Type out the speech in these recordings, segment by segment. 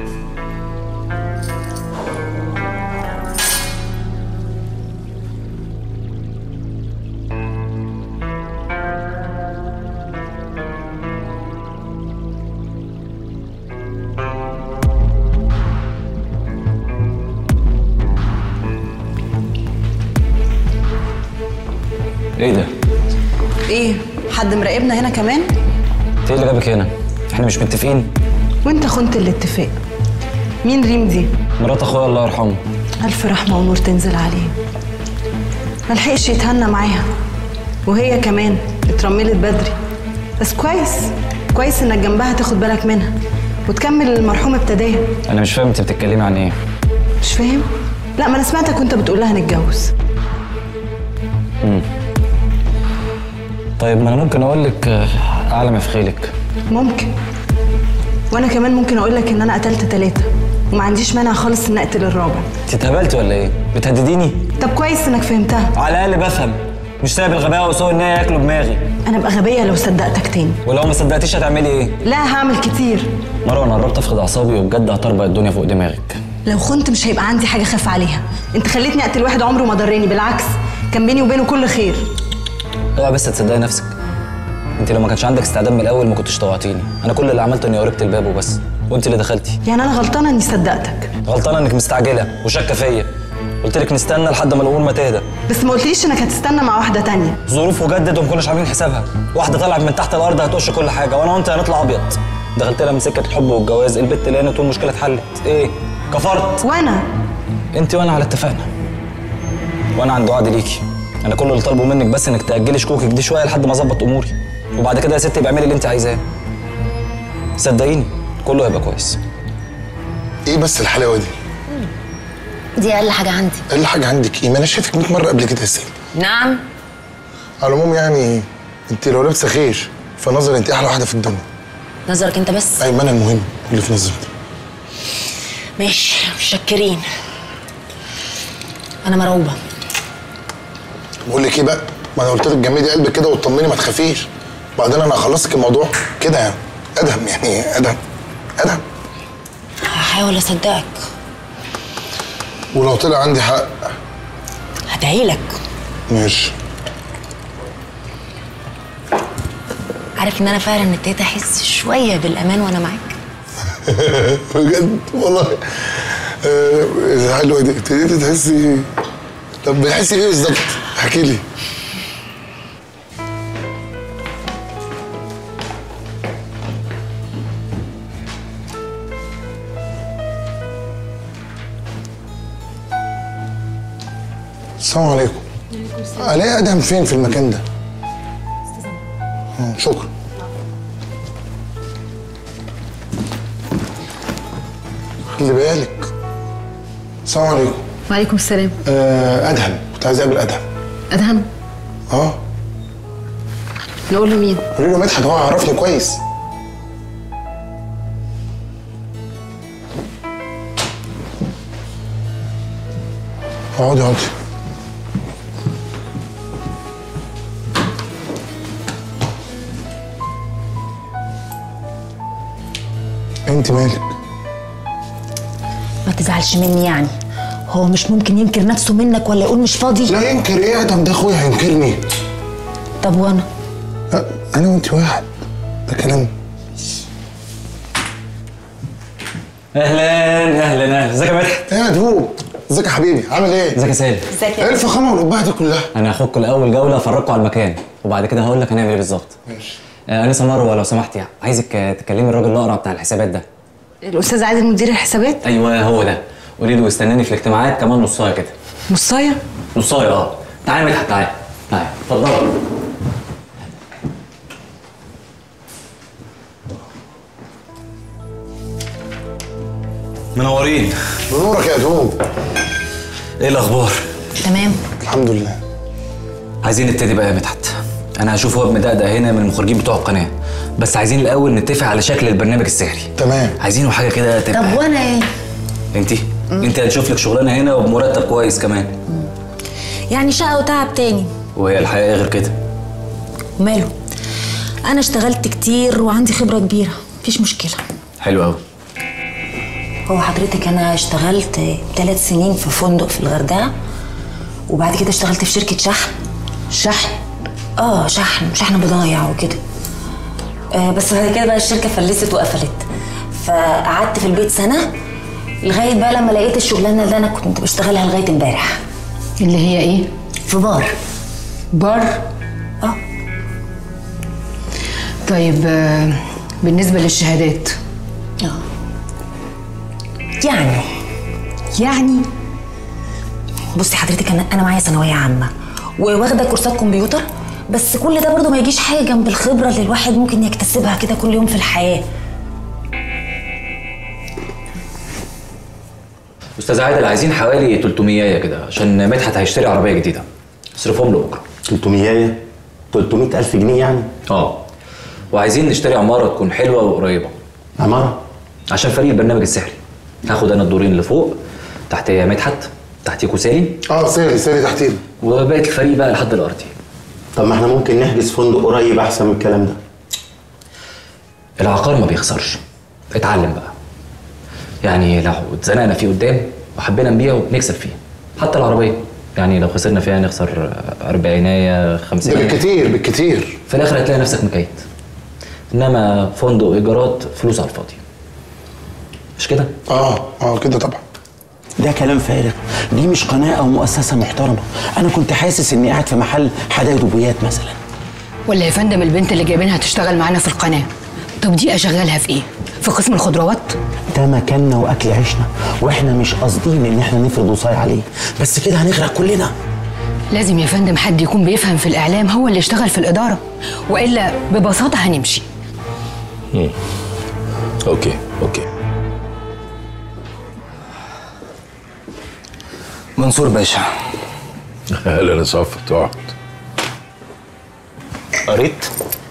ايه ده؟ ايه؟ حد مراقبنا هنا كمان؟ انت ايه اللي جابك هنا؟ احنا مش متفقين؟ وانت خنت الاتفاق. مين ريم دي؟ مرات اخويا الله يرحمه. الف رحمه ونور تنزل عليه. ملحقش يتهنى معاها، وهي كمان اترملت بدري. بس كويس انك جنبها تاخد بالك منها وتكمل المرحوم ابتداه. انا مش فاهم انت بتتكلمي عن ايه؟ مش فاهم؟ لا، ما انا سمعتك وانت بتقول لها نتجوز. طيب ما انا ممكن اقول لك اعلى ما في خيلك. ممكن. وانا كمان ممكن اقول لك ان انا قتلت 3 وما عنديش مانع خالص ان اقتل الرابع. انت اتهبلتي ولا ايه؟ بتهدديني؟ طب كويس انك فهمتها. على الاقل بفهم، مش سايب الغباء وسوء النية ياكلوا دماغي. انا ابقى غبيه لو صدقتك تاني. ولو ما صدقتيش هتعملي ايه؟ لا، هعمل كتير. مروه انا قربت افقد اعصابي وبجد هطربق الدنيا فوق دماغك. لو خنت مش هيبقى عندي حاجه خاف عليها. انت خليتني اقتل واحد عمره ما ضرني، بالعكس كان بيني وبينه كل خير. اوعى بس تصدقي نفسك. انت لو ما كانش عندك استعداد من الاول ما كنتش طوعتيني. انا كل اللي عملته اني قربت الباب وبس، وانت اللي دخلتي. يعني انا غلطانه اني صدقتك؟ غلطانه انك مستعجله وشاكه فيا. قلت لك نستنى لحد ما الامور ما تهدى. بس ما قلتليش انك هتستنى مع واحده تانية. ظروف وجدد وما كناش عاملين حسابها. واحده طلعت من تحت الارض هتقش كل حاجه، وانا وانت هنطلع ابيض. دخلت لها من سكه الحب والجواز، البت لقيت والمشكله اتحلت. ايه؟ كفرت. وانا انت وانا على اتفاقنا. وانا عند وعد ليكي. انا كل اللي طالبه منك بس انك تاجلي شكوكك دي شويه لحد ما اظبط اموري، وبعد كده يا ستي ابقى اعملي اللي انت عايزاه. صدقيني كله هيبقى كويس. ايه بس الحلاوه دي؟ دي اقل حاجه عندي. اقل حاجه عندك ايه؟ ما انا شايفك 100 مره قبل كده يا سيدي. نعم. على العموم يعني انت لو لابسه خير فنظري انت احلى واحده في الدنيا. نظرك انت بس؟ ايوه، انا المهم اللي في نظرتي. ماشي، متشكرين. انا مرعوبه. بقول لك ايه بقى؟ ما انا قلت لك جمدي قلبك كده واطمني ما تخافيش. بعدين انا هخلصك الموضوع كده يعني. ادهم يعني ادهم. هحاول اصدقك. ولو طلع عندي حق هدعيلك. ماشي. عارف ان انا فعلا ابتديت احس شويه بالامان وانا معاك. بجد والله. حلوه دي. ابتديتي تحسي؟ طب بتحسي ايه بالظبط؟ احكي لي. السلام عليكم. الاقي ادهم فين في المكان ده؟ شكرا. خلي بالك. السلام عليكم. وعليكم السلام. ادهم، كنت عايز اقابل ادهم. ادهم؟ نقول له مين؟ قولي له مدحت، هو عرفني كويس. اقعدي. انت مالك؟ ما تزعلش مني يعني. هو مش ممكن ينكر نفسه منك ولا يقول مش فاضي؟ لا ينكر ايه؟ ادهم ده اخويا، هينكرني؟ طب وانا؟ انا وانت واحد، ده كلام. اهلا. ازيك يا مدحت؟ ايه يا دوب؟ ازيك يا حبيبي؟ عامل ايه؟ ازيك يا سالم؟ ازيك ايه الفخامه والقبعه دي كلها؟ انا هاخدكم لاول جوله افرجكم على المكان، وبعد كده هقول لك هنعمل ايه بالظبط. ماشي. انسه مروه لو سمحتي، عايزك تكلمي الراجل الاقرع بتاع الحسابات ده. الاستاذ عادل مدير الحسابات؟ ايوه هو ده. قولي له يستناني في الاجتماعات كمان نصايه كده. نصايه؟ تعالى مدحت، تعالى اتفضل. منورين. بنورك يا دوب. ايه الاخبار؟ تمام الحمد لله. عايزين نبتدي بقى يا مدحت. انا هشوف هو مدقدق هنا من المخرجين بتوع القناه، بس عايزين الاول نتفق على شكل البرنامج السحري. تمام. عايزينه حاجه كده تبقى. طب وانا ايه؟ انت هتشوف لك شغلانه هنا وبمرتب كويس كمان. يعني شقه وتعب تاني. وهي الحقيقه غير كده. وماله؟ انا اشتغلت كتير وعندي خبره كبيره، مفيش مشكله. حلو قوي. هو حضرتك انا اشتغلت 3 سنين في فندق في الغردقه، وبعد كده اشتغلت في شركه شحن. شحن؟ شحن بضايع وكده. بس بعد كده بقى الشركه فلست وقفلت، فقعدت في البيت سنه لغايه بقى لما لقيت الشغلانه اللي انا كنت بشتغلها لغايه امبارح. اللي هي ايه؟ في بار. بار؟ طيب بالنسبه للشهادات؟ يعني بصي حضرتك انا معايا ثانويه عامه وواخده كورسات كمبيوتر، بس كل ده برضه ما يجيش حاجه جنب الخبره اللي الواحد ممكن يكتسبها كده كل يوم في الحياه. استاذ عادل، عايزين حوالي 300 كده عشان مدحت هيشتري عربيه جديده. اصرفهم له بكره. 300 300,000 جنيه يعني؟ وعايزين نشتري عماره تكون حلوه وقريبه. عماره؟ عشان فريق البرنامج السحري. هاخد انا الدورين اللي فوق، تحتيه مدحت، تحتيكوا سالي. سالي تحتينا. وبقيه الفريق بقى لحد الارضي. طب ما احنا ممكن نحجز فندق قريب احسن من الكلام ده. العقار ما بيخسرش. اتعلم بقى. يعني لو اتزنقنا فيه قدام وحبينا نبيعه نكسب فيه. حتى العربيه يعني لو خسرنا فيها نخسر 40 50. ده بالكتير. في الاخر هتلاقي نفسك مكيت. انما فندق ايجارات فلوس على الفاضي. مش كده؟ كده طبعا. ده كلام فارغ، دي مش قناه او مؤسسه محترمه. انا كنت حاسس اني قاعد في محل حدايد وبويات مثلا. ولا يا فندم البنت اللي جايبينها تشتغل معانا في القناه، طب دي اشغلها في ايه؟ في قسم الخضروات؟ ده مكاننا واكل عيشنا، واحنا مش قاصدين ان احنا نفرض وصاية عليه، بس كده هنغرق كلنا. لازم يا فندم حد يكون بيفهم في الاعلام هو اللي يشتغل في الاداره، والا ببساطه هنمشي. اوكي. منصور باشا. اهلا يا صفت، اقعد. قريت؟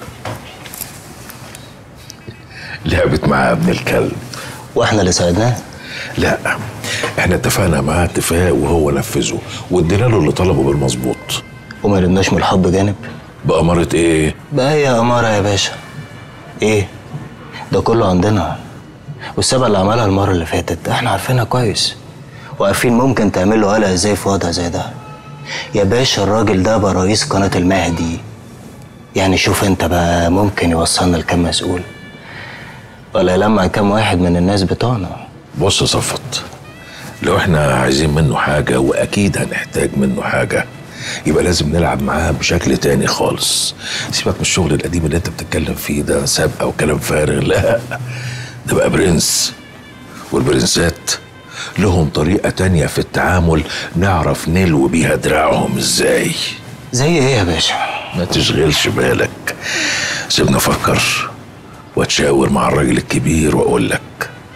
لعبت معاه ابن الكلب. واحنا اللي ساعدناه؟ لا، احنا اتفقنا معاه اتفاق وهو نفذه، وادينا له اللي طلبه بالمظبوط. وما رمناش من الحب جانب؟ بأمارة ايه؟ بقى هي أمارة يا باشا. ايه؟ ده كله عندنا. والسبق اللي عملها المرة اللي فاتت احنا عارفينها كويس، وعارفين ممكن تعمل له قلق ازاي في وضع زي ده. يا باشا الراجل ده بقى رئيس قناة المهدي. يعني شوف انت بقى ممكن يوصلنا لكام مسؤول، ولا يلمع كام واحد من الناس بتوعنا. بص يا صفت، لو احنا عايزين منه حاجة واكيد هنحتاج منه حاجة، يبقى لازم نلعب معاه بشكل تاني خالص. سيبك من الشغل القديم اللي انت بتتكلم فيه ده، سابقة وكلام فارغ. لا، ده بقى برنس، والبرنسات لهم طريقة تانية في التعامل نعرف نلوي بيها دراعهم ازاي. زي ايه يا باشا؟ ما تشغلش بالك، سيبنا افكر واتشاور مع الراجل الكبير واقول لك.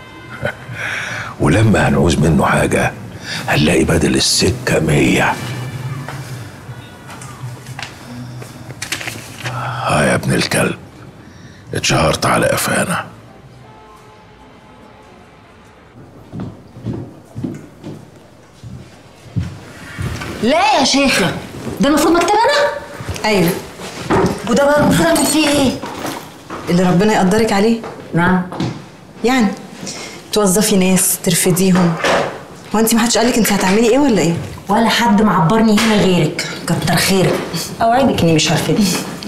ولما هنعوز منه حاجة هنلاقي بدل السكة 100. يا ابن الكلب، اتشهرت على قفانا. لا يا شيخه، ده المفروض مكتب انا؟ ايوه. وده بقى المفروض اعمل فيه ايه؟ اللي ربنا يقدرك عليه. نعم. يعني توظفي ناس ترفديهم. هو انت ما حدش قالك انت هتعملي ايه ولا ايه؟ ولا حد معبرني هنا غيرك، كتر خيرك. اوعدك اني مش هرفدك.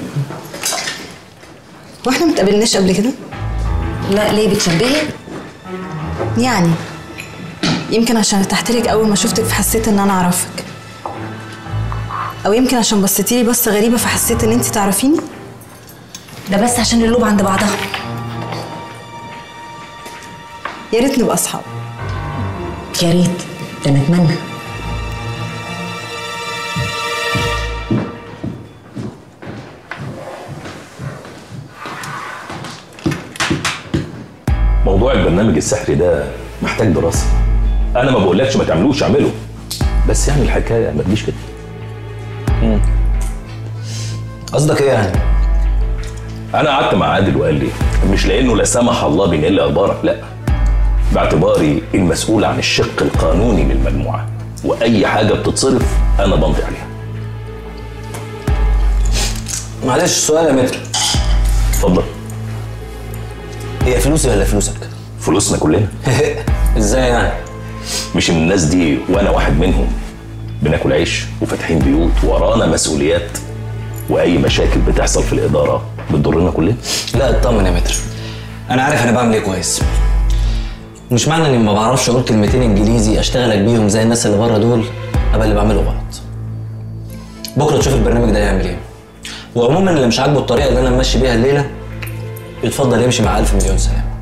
واحنا ما اتقابلناش قبل كده؟ لا، ليه بتشبهي؟ يعني يمكن عشان ارتحت لك اول ما شفتك فحسيت ان انا اعرفك، او يمكن عشان بصيتي لي بصه غريبه فحسيت ان انت تعرفيني. ده بس عشان اللوب عند بعضها. يا ريت نبقى اصحاب. يا ريت، ده نتمنى. موضوع البرنامج السحري ده محتاج دراسه. انا ما بقولكش ما تعملوش، اعمله، بس يعني الحكايه ما تجيش كده. قصدك ايه يعني؟ انا قعدت مع عادل وقال لي مش لانه لا سمح الله بينقل اخبارك، لا، باعتباري المسؤول عن الشق القانوني للمجموعه، واي حاجه بتتصرف انا بمضي عليها. معلش سؤال يا متر. اتفضل. هي فلوسي ولا فلوسك؟ فلوسنا كلنا. ازاي يعني؟ مش ان الناس دي وانا واحد منهم بناكل عيش وفاتحين بيوت ورانا مسؤوليات، واي مشاكل بتحصل في الاداره بتضرنا كلنا؟ لا اطمن يا متر، انا عارف انا بعمل ايه كويس. مش معنى اني ما بعرفش اقول كلمتين انجليزي اشتغلك بيهم زي الناس اللي بره دول ابقى اللي بعمله غلط. بكره تشوف البرنامج ده يعمل ايه. وعموما اللي مش عاجبه الطريقه اللي انا ماشي بيها الليله يتفضل يمشي مع 1000 مليون سلامه.